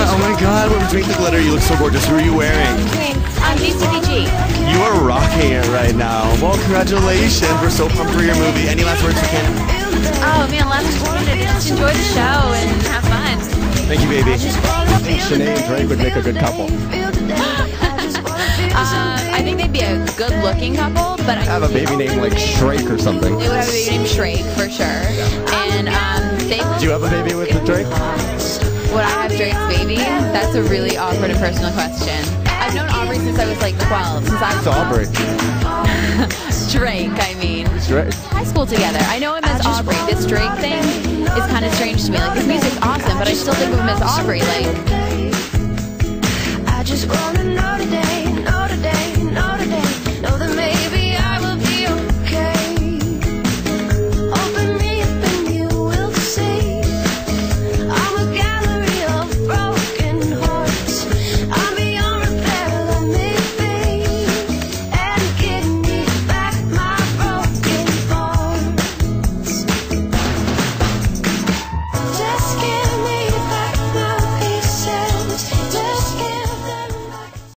Oh my god, what between the glitter, you look so gorgeous. Who are you wearing? I'm DCBG. You are rocking it right now. Well, congratulations. We're so pumped for your movie. Any last words for Kim? Oh man, last one to just enjoy the show and have fun. Thank you, baby. I think Shanae and Drake would make a good couple. I think they'd be a good-looking couple, but I Have a baby named like Shrake or something. They would have a baby named Shrake for sure. And they Do you have a baby with the Drake? would I have Drake's baby? That's a really awkward and personal question. I've known Aubrey since I was like 12. Since I was It's Aubrey. Drake, I mean. Drake. High school together. I know him as Aubrey. This Drake thing is kind of strange to me. Like his music's awesome, but I still think of him as Aubrey. Like. I just wanna know today.